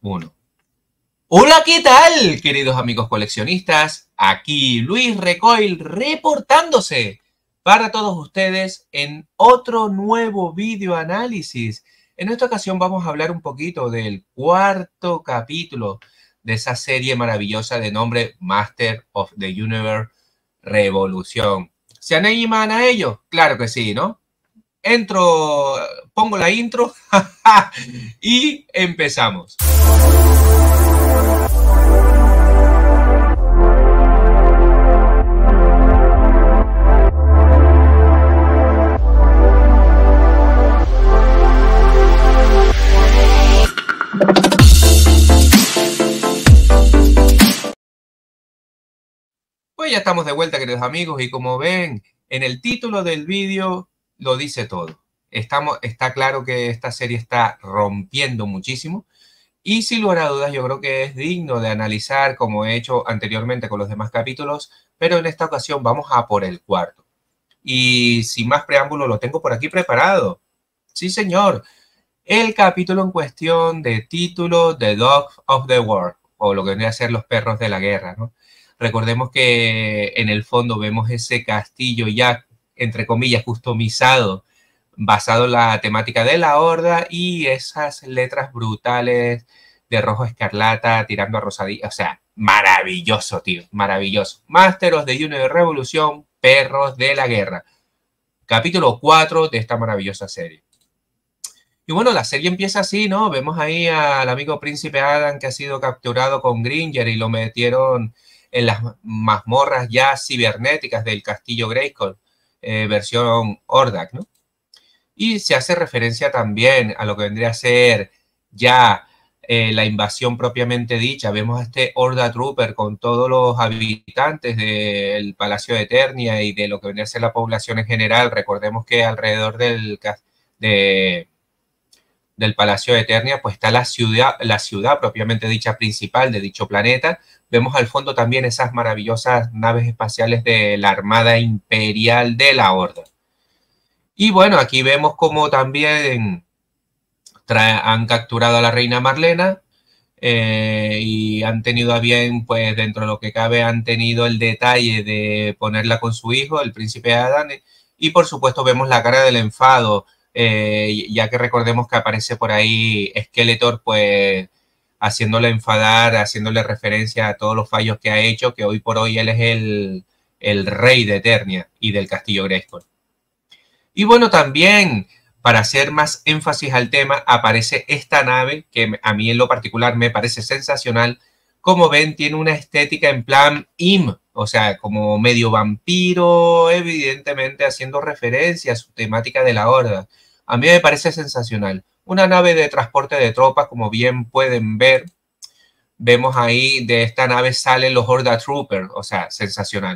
Uno. Hola, ¿qué tal, queridos amigos coleccionistas? Aquí Luis Recoil reportándose para todos ustedes en otro nuevo video análisis. En esta ocasión vamos a hablar un poquito del cuarto capítulo de esa serie maravillosa de nombre Master of the Universe Revolución. ¿Se animan a ello? Claro que sí, ¿no? Pongo la intro y empezamos. Pues ya estamos de vuelta, queridos amigos, y como ven en el título del vídeo lo dice todo. Está claro que esta serie está rompiendo muchísimo y sin lugar a dudas yo creo que es digno de analizar como he hecho anteriormente con los demás capítulos, pero en esta ocasión vamos a por el cuarto. Y sin más preámbulo lo tengo por aquí preparado. Sí, señor. El capítulo en cuestión de título The Dogs of the War, o lo que vendría a ser los perros de la guerra, ¿no? Recordemos que en el fondo vemos ese castillo ya, entre comillas, customizado, basado en la temática de la Horda y esas letras brutales de rojo escarlata tirando a rosadilla. O sea, maravilloso, tío, maravilloso. Master of the Universe Revolución, perros de la guerra. Capítulo 4 de esta maravillosa serie. Y bueno, la serie empieza así, ¿no? Vemos ahí al amigo Príncipe Adam que ha sido capturado con Gringer y lo metieron en las mazmorras ya cibernéticas del castillo Grayskull, versión Hordak, ¿no? Y se hace referencia también a lo que vendría a ser ya la invasión propiamente dicha. Vemos a este Horda Trooper con todos los habitantes del Palacio de Eternia y de lo que vendría a ser la población en general. Recordemos que alrededor del Palacio de Eternia pues está la ciudad propiamente dicha principal de dicho planeta. Vemos al fondo también esas maravillosas naves espaciales de la Armada Imperial de la Horda. Y bueno, aquí vemos como también han capturado a la reina Marlena y han tenido a bien, pues dentro de lo que cabe, han tenido el detalle de ponerla con su hijo, el príncipe Adam, y por supuesto vemos la cara del enfado, ya que recordemos que aparece por ahí Skeletor, pues haciéndole enfadar, haciéndole referencia a todos los fallos que ha hecho, que hoy por hoy él es el rey de Eternia y del castillo Grayskull. Y bueno, también para hacer más énfasis al tema, aparece esta nave que a mí en lo particular me parece sensacional. Como ven, tiene una estética en plan IM, o sea, como medio vampiro, evidentemente haciendo referencia a su temática de la Horda. A mí me parece sensacional. Una nave de transporte de tropas, como bien pueden ver. Vemos ahí, de esta nave salen los Horda Troopers, o sea, sensacional.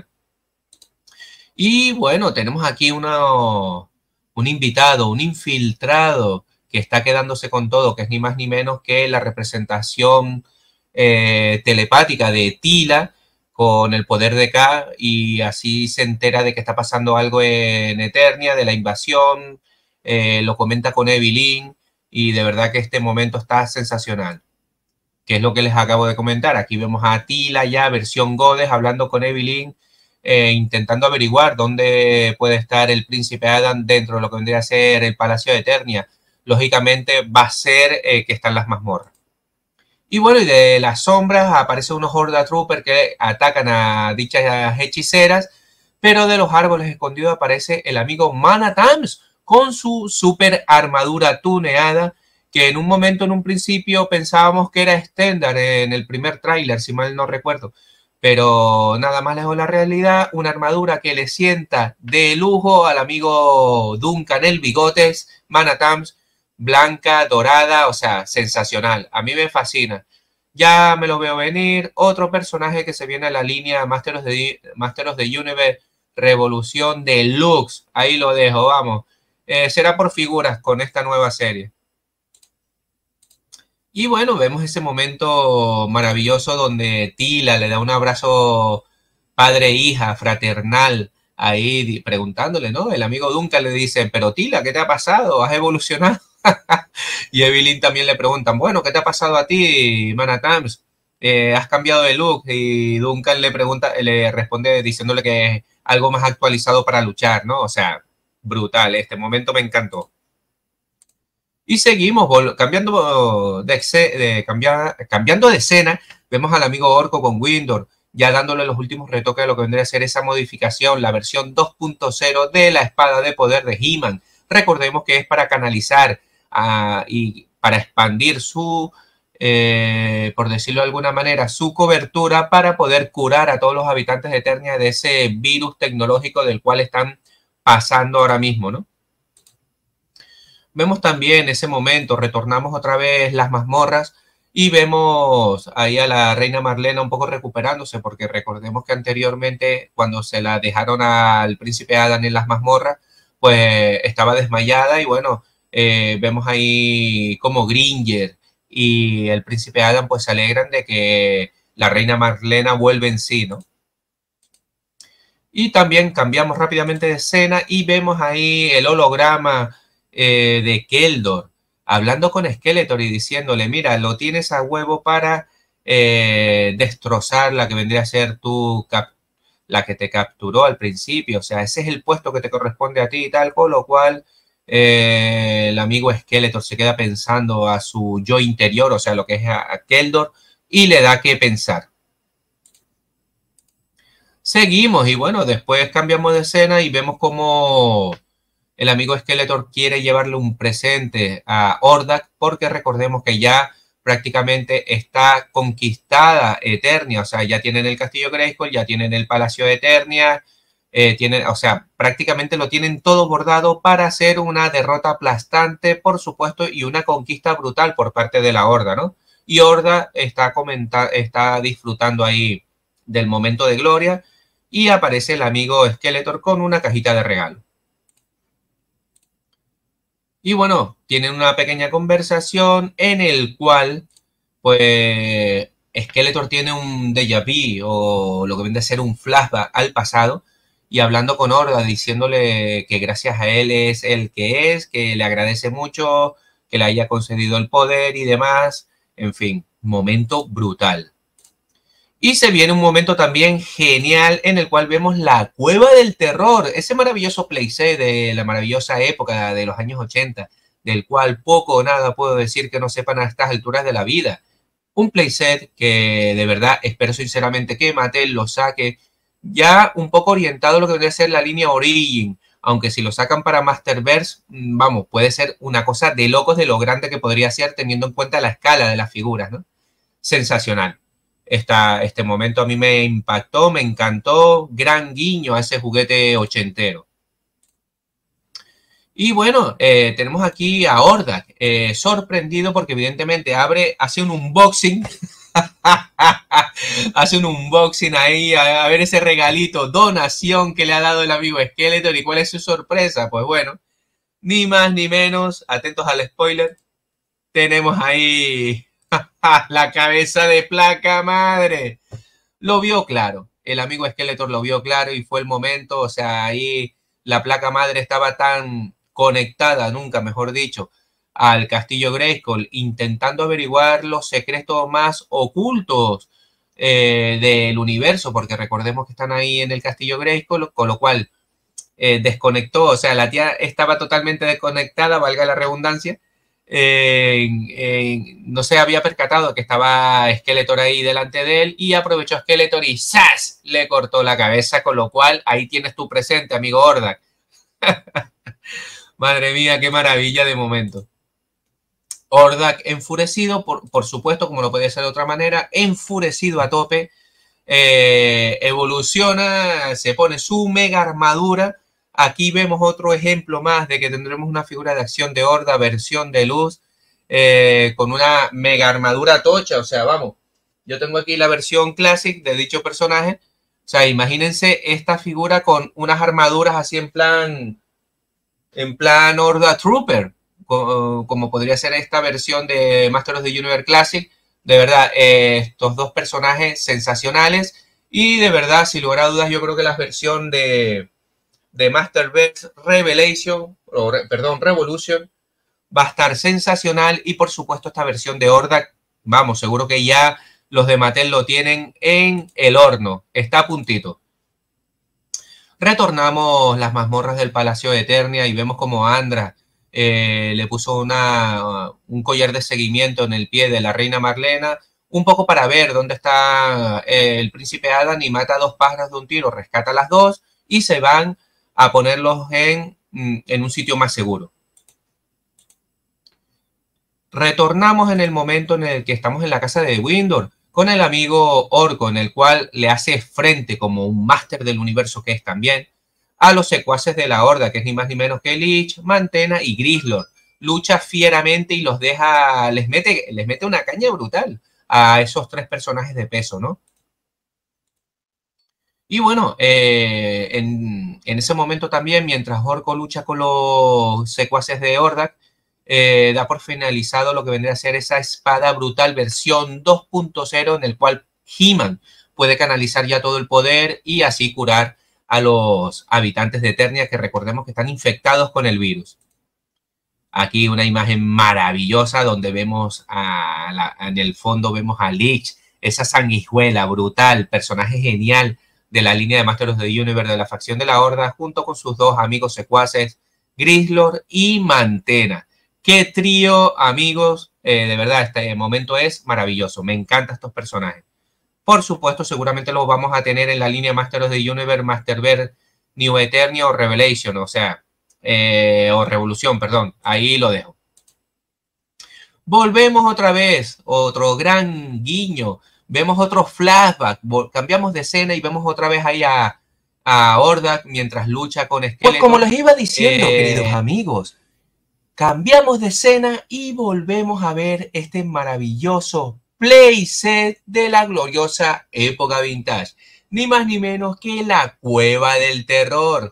Y bueno, tenemos aquí un invitado, un infiltrado que está quedándose con todo, que es ni más ni menos que la representación telepática de Teela con el poder de K, y así se entera de que está pasando algo en Eternia, de la invasión, lo comenta con Evelyn, y de verdad que este momento está sensacional. Que es lo que les acabo de comentar. Aquí vemos a Teela ya, versión Godes, hablando con Evelyn, intentando averiguar dónde puede estar el príncipe Adam dentro de lo que vendría a ser el Palacio de Eternia. Lógicamente va a ser que están las mazmorras. Y bueno, y de las sombras aparece unos Horda Trooper que atacan a dichas hechiceras, pero de los árboles escondidos aparece el amigo Man-at-Arms con su super armadura tuneada, que en un momento, en un principio, pensábamos que era Stendarr en el primer tráiler, si mal no recuerdo. Pero nada más lejos de la realidad, una armadura que le sienta de lujo al amigo Duncan el Bigotes, Man-at-Arms, blanca, dorada, o sea, sensacional. A mí me fascina. Ya me lo veo venir. Otro personaje que se viene a la línea Master of the Universe Revolución Deluxe. Ahí lo dejo, vamos. Será por figuras con esta nueva serie. Y bueno, vemos ese momento maravilloso donde Teela le da un abrazo padre-hija, fraternal, ahí preguntándole, ¿no? El amigo Duncan le dice, pero Teela, ¿qué te ha pasado? ¿Has evolucionado? Y Evelyn también le preguntan, bueno, ¿qué te ha pasado a ti, Mana Tams? ¿Has cambiado de look? Y Duncan le pregunta, le responde diciéndole que es algo más actualizado para luchar, ¿no? O sea, brutal, este momento me encantó. Y seguimos cambiando de escena, vemos al amigo Orco con Windor, ya dándole los últimos retoques de lo que vendría a ser esa modificación, la versión 2.0 de la espada de poder de He-Man. Recordemos que es para canalizar y para expandir su, por decirlo de alguna manera, su cobertura para poder curar a todos los habitantes de Eternia de ese virus tecnológico del cual están pasando ahora mismo, ¿no? Vemos también ese momento, retornamos otra vez las mazmorras y vemos ahí a la reina Marlena un poco recuperándose, porque recordemos que anteriormente cuando se la dejaron al príncipe Adam en las mazmorras, pues estaba desmayada y bueno, vemos ahí como Gringer y el príncipe Adam pues se alegran de que la reina Marlena vuelve en sí, ¿no? Y también cambiamos rápidamente de escena y vemos ahí el holograma de Keldor hablando con Skeletor y diciéndole, mira, lo tienes a huevo para destrozar la que vendría a ser la que te capturó al principio. O sea, ese es el puesto que te corresponde a ti y tal, con lo cual el amigo Skeletor se queda pensando a su yo interior, o sea, lo que es a Keldor, y le da que pensar. Seguimos y bueno, después cambiamos de escena y vemos como el amigo Skeletor quiere llevarle un presente a Hordak porque recordemos que ya prácticamente está conquistada Eternia, o sea, ya tienen el castillo Grayskull, ya tienen el palacio de Eternia, o sea, prácticamente lo tienen todo bordado para hacer una derrota aplastante, por supuesto, y una conquista brutal por parte de la Horda, ¿no? Y Horda está disfrutando ahí del momento de gloria y aparece el amigo Skeletor con una cajita de regalo. Y bueno, tienen una pequeña conversación en el cual, pues, Skeletor tiene un déjà vu o lo que viene a ser un flashback al pasado y hablando con Horda, diciéndole que gracias a él es el que es, que le agradece mucho, que le haya concedido el poder y demás. En fin, momento brutal. Y se viene un momento también genial en el cual vemos la Cueva del Terror, ese maravilloso playset de la maravillosa época de los años 80, del cual poco o nada puedo decir que no sepan a estas alturas de la vida. Un playset que de verdad espero sinceramente que Mattel lo saque ya un poco orientado a lo que debe ser la línea Origin, aunque si lo sacan para Masterverse, vamos, puede ser una cosa de locos de lo grande que podría ser teniendo en cuenta la escala de las figuras, ¿no? Sensacional. Este momento a mí me impactó, me encantó, gran guiño a ese juguete ochentero. Y bueno, tenemos aquí a Hordak, sorprendido porque evidentemente hace un unboxing, hace un unboxing ahí, a ver ese regalito, donación que le ha dado el amigo Skeletor y cuál es su sorpresa. Pues bueno, ni más ni menos, atentos al spoiler, tenemos ahí la cabeza de placa madre. Lo vio claro, el amigo Skeletor lo vio claro y fue el momento, o sea, ahí la placa madre estaba tan conectada, nunca mejor dicho, al castillo Grayskull, intentando averiguar los secretos más ocultos del universo, porque recordemos que están ahí en el castillo Grayskull, con lo cual desconectó, o sea, la tía estaba totalmente desconectada, valga la redundancia, no se había percatado que estaba Skeletor ahí delante de él y aprovechó Skeletor y ¡zas! Le cortó la cabeza, con lo cual ahí tienes tu presente, amigo Hordak. Madre mía, qué maravilla de momento. Hordak enfurecido, por supuesto, como no podía ser de otra manera, enfurecido a tope, evoluciona, se pone su mega armadura. Aquí vemos otro ejemplo más de que tendremos una figura de acción de Horda, versión de luz, con una mega armadura tocha. O sea, vamos, yo tengo aquí la versión classic de dicho personaje. O sea, imagínense esta figura con unas armaduras así en plan Horda Trooper, como podría ser esta versión de Masters of the Universe Classic. De verdad, estos dos personajes sensacionales. Y de verdad, sin lugar a dudas, yo creo que la versión de Masterverse Revolution, Va a estar sensacional y por supuesto esta versión de Hordak, vamos, seguro que ya los de Mattel lo tienen en el horno, está a puntito. Retornamos las mazmorras del Palacio de Eternia y vemos como Andra le puso un collar de seguimiento en el pie de la reina Marlena, un poco para ver dónde está el príncipe Adam, y mata a dos pájaros de un tiro, rescata a las dos y se van a ponerlos en un sitio más seguro. Retornamos en el momento en el que estamos en la casa de Windor con el amigo Orco, en el cual le hace frente como un máster del universo que es también a los secuaces de la Horda, que es ni más ni menos que Lich, Mantena y Grislord. Lucha fieramente y los deja, les mete una caña brutal a esos tres personajes de peso, ¿no? Y bueno, en ese momento también, mientras Orco lucha con los secuaces de Hordak, da por finalizado lo que vendría a ser esa espada brutal versión 2.0, en el cual He-Man puede canalizar ya todo el poder y así curar a los habitantes de Eternia, que recordemos que están infectados con el virus. Aquí una imagen maravillosa donde vemos en el fondo vemos a Lich, esa sanguijuela brutal, personaje genial de la línea de Masters of the Universe de la facción de la Horda, junto con sus dos amigos secuaces, Grislord y Mantena. Qué trío, amigos, de verdad, este momento es maravilloso, me encantan estos personajes. Por supuesto, seguramente los vamos a tener en la línea Masters of the Universe, Masterverse, New Eternia o Revelation, o sea, o Revolución, perdón, ahí lo dejo. Volvemos otra vez, otro gran guiño, vemos otro flashback, cambiamos de escena y vemos otra vez ahí a Hordak mientras lucha con Skeletor. Pues como les iba diciendo, queridos amigos, cambiamos de escena y volvemos a ver este maravilloso playset de la gloriosa época vintage. Ni más ni menos que la Cueva del Terror.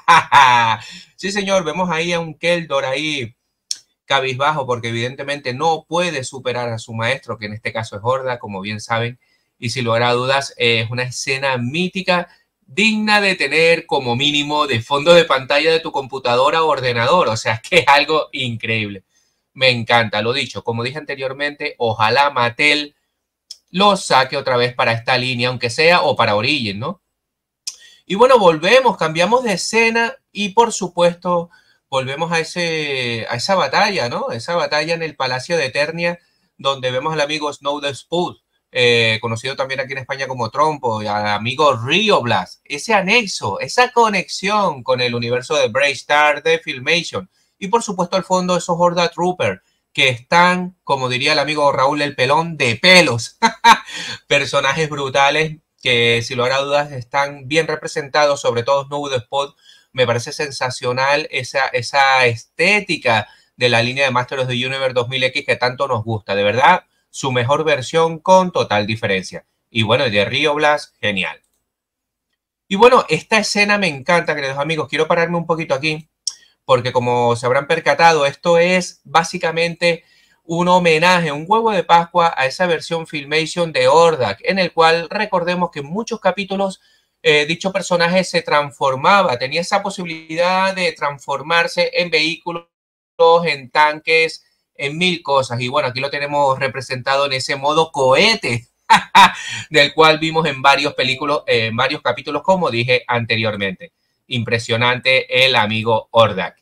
Sí, señor, vemos ahí a un Keldor ahí cabizbajo porque evidentemente no puede superar a su maestro, que en este caso es Horda, como bien saben, y sin lugar a dudas es una escena mítica digna de tener como mínimo de fondo de pantalla de tu computadora o ordenador, o sea, que es algo increíble. Me encanta, lo dicho, como dije anteriormente, ojalá Mattel lo saque otra vez para esta línea, aunque sea, o para Origin, ¿no? Y bueno, volvemos, cambiamos de escena y por supuesto volvemos a esa batalla, ¿no? Esa batalla en el Palacio de Eternia, donde vemos al amigo Snow the Spud, conocido también aquí en España como Trompo, y al amigo Rio Blast. Ese anexo, esa conexión con el universo de Brave Star, de Filmation. Y por supuesto al fondo esos Horda Trooper, que están, como diría el amigo Raúl el Pelón, de pelos. Personajes brutales que sin lugar a dudas están bien representados, sobre todo Snow the Spot. Me parece sensacional esa estética de la línea de Masters of the Universe 2000X que tanto nos gusta. De verdad, su mejor versión con total diferencia. Y bueno, de Rio Blast, genial. Y bueno, esta escena me encanta, queridos amigos. Quiero pararme un poquito aquí, porque como se habrán percatado, esto es básicamente un homenaje, un huevo de Pascua a esa versión Filmation de Hordak, en el cual recordemos que en muchos capítulos dicho personaje se transformaba, tenía esa posibilidad de transformarse en vehículos, en tanques, en mil cosas. Y bueno, aquí lo tenemos representado en ese modo cohete, del cual vimos en varios capítulos, como dije anteriormente. Impresionante el amigo Hordak.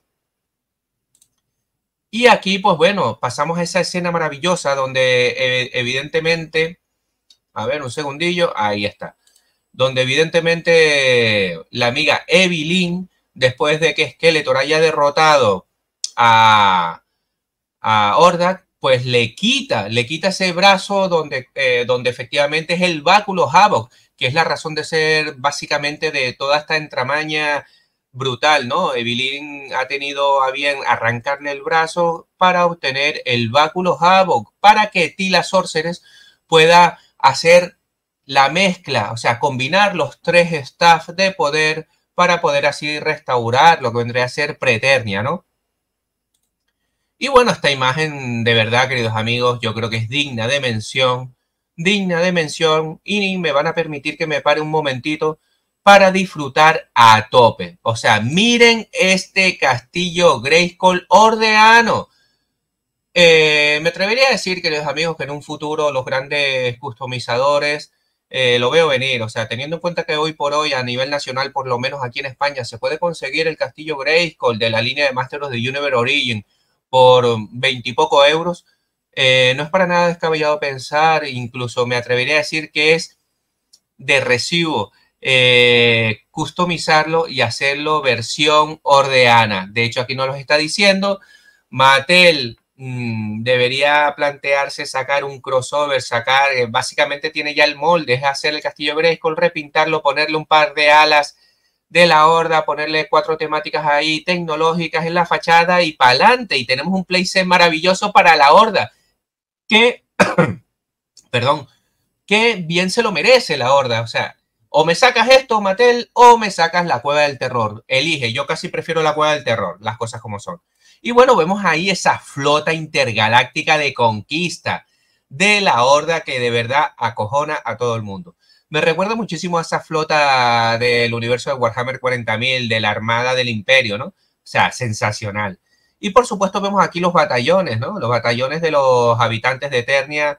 Y aquí, pues bueno, pasamos a esa escena maravillosa donde evidentemente, a ver, un segundillo, ahí está, donde evidentemente la amiga Evelyn, después de que Skeletor haya derrotado a Hordak, pues le quita ese brazo donde efectivamente es el báculo Havoc, que es la razón de ser básicamente de toda esta entramaña brutal, ¿no? Evelyn ha tenido a bien arrancarle el brazo para obtener el báculo Havoc, para que Teela Sorceress pueda hacer la mezcla, o sea, combinar los tres staff de poder para poder así restaurar lo que vendría a ser Preeternia, ¿no? Y bueno, esta imagen, de verdad, queridos amigos, yo creo que es digna de mención, y me van a permitir que me pare un momentito para disfrutar a tope. O sea, miren este castillo Grayskull ordeano. Me atrevería a decir que los amigos que en un futuro los grandes customizadores lo veo venir, o sea, teniendo en cuenta que hoy por hoy a nivel nacional, por lo menos aquí en España, se puede conseguir el castillo Grayskull de la línea de Masters of the Universe Origin por 20 y poco euros, no es para nada descabellado pensar, incluso me atrevería a decir que es de recibo customizarlo y hacerlo versión ordeana. De hecho, aquí nos lo está diciendo. Mattel debería plantearse sacar un crossover, básicamente tiene ya el molde, es hacer el castillo Grayskull, repintarlo, ponerle un par de alas de la horda, ponerle 4 temáticas ahí tecnológicas en la fachada y para adelante. Y tenemos un playset maravilloso para la horda que, perdón, que bien se lo merece la horda. O sea, o me sacas esto, Mattel, o me sacas la cueva del terror. Elige, yo casi prefiero la cueva del terror, las cosas como son. Y bueno, vemos ahí esa flota intergaláctica de conquista de la horda que de verdad acojona a todo el mundo. Me recuerda muchísimo a esa flota del universo de Warhammer 40.000, de la Armada del Imperio, ¿no? O sea, sensacional. Y por supuesto vemos aquí los batallones, ¿no? Los batallones de los habitantes de Eternia,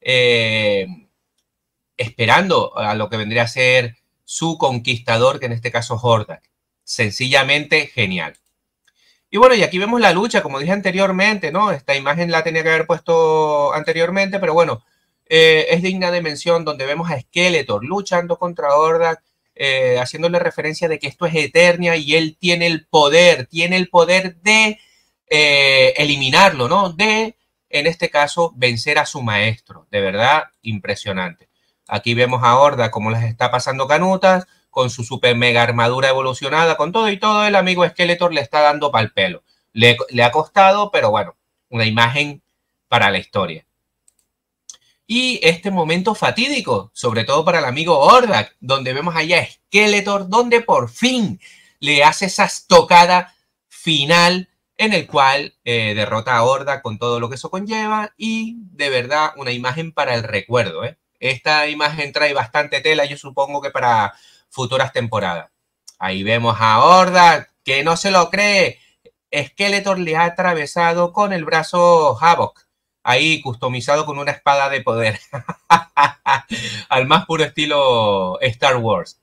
esperando a lo que vendría a ser su conquistador, que en este caso es Hordak. Sencillamente genial. Y bueno, y aquí vemos la lucha, como dije anteriormente, ¿no? Esta imagen la tenía que haber puesto anteriormente, pero bueno, es digna de mención, donde vemos a Skeletor luchando contra Hordak, haciéndole referencia de que esto es Eternia y él tiene el poder de eliminarlo, ¿no? De, en este caso, vencer a su maestro. De verdad, impresionante. Aquí vemos a Hordak como les está pasando canutas, con su super mega armadura evolucionada, con todo y todo, el amigo Skeletor le está dando pal pelo. Le ha costado, pero bueno, una imagen para la historia. Y este momento fatídico, sobre todo para el amigo Hordak, donde vemos allá a Skeletor, donde por fin le hace esa estocada final en el cual derrota a Hordak con todo lo que eso conlleva, y de verdad una imagen para el recuerdo. Esta imagen trae bastante tela, yo supongo que para futuras temporadas. Ahí vemos a Hordak, que no se lo cree. Skeletor le ha atravesado con el brazo Havok, ahí customizado con una espada de poder. Al más puro estilo Star Wars.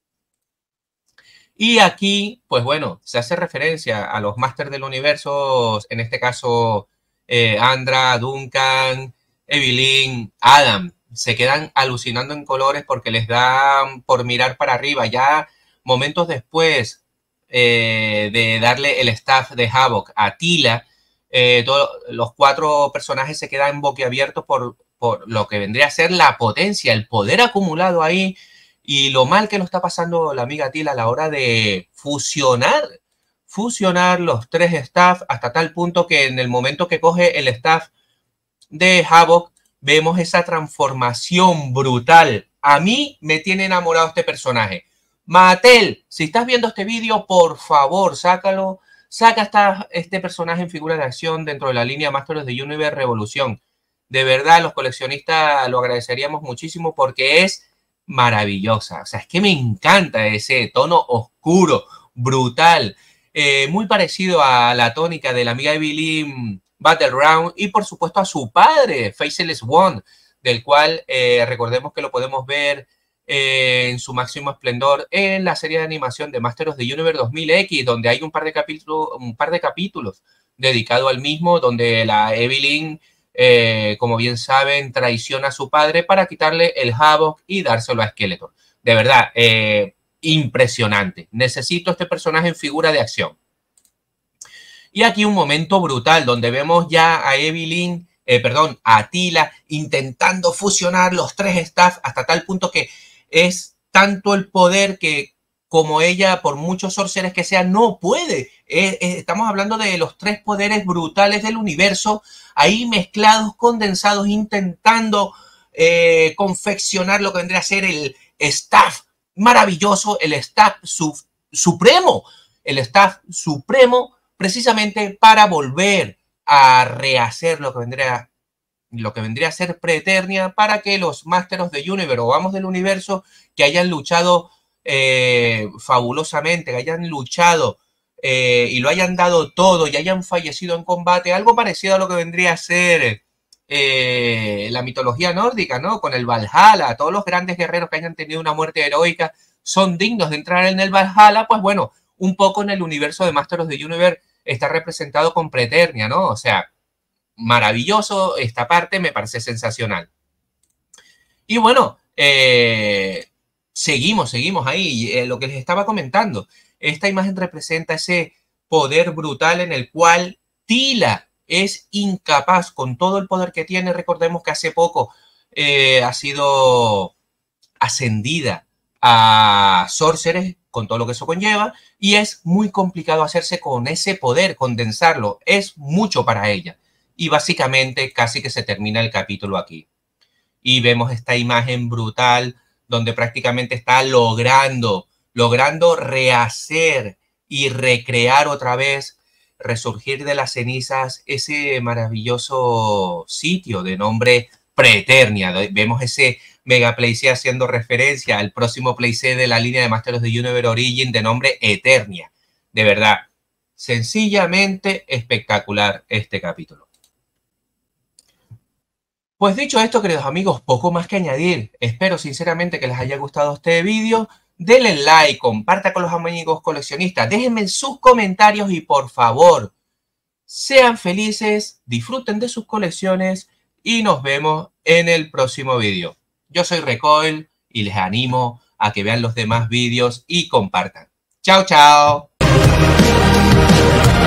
Y aquí, pues bueno, se hace referencia a los Masters del Universo, en este caso Andra, Duncan, Evelyn, Adam. Se quedan alucinando en colores porque les dan por mirar para arriba. Ya momentos después de darle el staff de Havok a Tila, los 4 personajes se quedan boquiabiertos por lo que vendría a ser la potencia, el poder acumulado ahí y lo mal que lo está pasando la amiga Tila a la hora de fusionar los 3 staff hasta tal punto que en el momento que coge el staff de Havok vemos esa transformación brutal. A mí me tiene enamorado este personaje. Mattel, si estás viendo este vídeo, por favor, sácalo. Saca este personaje en figura de acción dentro de la línea Masters of the Universe Revolución. De verdad, los coleccionistas lo agradeceríamos muchísimo porque es maravillosa. O sea, es que me encanta ese tono oscuro, brutal, muy parecido a la tónica de la amiga Evelyn Battleground y por supuesto a su padre, Faceless One, del cual recordemos que lo podemos ver en su máximo esplendor en la serie de animación de Masters of the Universe 2000X, donde hay un par de capítulos dedicados al mismo, donde la Evelyn, como bien saben, traiciona a su padre para quitarle el Havok y dárselo a Skeletor. De verdad, impresionante. Necesito este personaje en figura de acción. Y aquí un momento brutal donde vemos ya a Evelyn, a Tila intentando fusionar los 3 staff hasta tal punto que es tanto el poder que como ella, por muchos sorceres que sea, no puede. Estamos hablando de los 3 poderes brutales del universo, ahí mezclados, condensados, intentando confeccionar lo que vendría a ser el staff maravilloso, el staff supremo, precisamente para volver a rehacer lo que vendría a ser Preeternia, para que los Masters of the Universe, o vamos del universo, que hayan luchado fabulosamente, que hayan luchado y lo hayan dado todo y hayan fallecido en combate, algo parecido a lo que vendría a ser la mitología nórdica, ¿no? Con el Valhalla, todos los grandes guerreros que hayan tenido una muerte heroica son dignos de entrar en el Valhalla, pues bueno, un poco en el universo de Master of the Universe está representado con Preeternia, ¿no? O sea, maravilloso esta parte, me parece sensacional. Y bueno, seguimos ahí, lo que les estaba comentando. Esta imagen representa ese poder brutal en el cual Tila es incapaz, con todo el poder que tiene. Recordemos que hace poco ha sido ascendida a Sorceress, con todo lo que eso conlleva, y es muy complicado hacerse con ese poder, condensarlo. Es mucho para ella. Y básicamente casi que se termina el capítulo aquí. Y vemos esta imagen brutal donde prácticamente está logrando rehacer y recrear otra vez, resurgir de las cenizas ese maravilloso sitio de nombre Preeternia. Vemos ese mega playset haciendo referencia al próximo playset de la línea de Master of the Universe Origin de nombre Eternia. De verdad, sencillamente espectacular este capítulo. Pues dicho esto, queridos amigos, poco más que añadir. Espero sinceramente que les haya gustado este vídeo. Denle like, compartan con los amigos coleccionistas, déjenme sus comentarios y por favor, sean felices, disfruten de sus colecciones y nos vemos en el próximo vídeo. Yo soy Recoil y les animo a que vean los demás vídeos y compartan. ¡Chao, chao!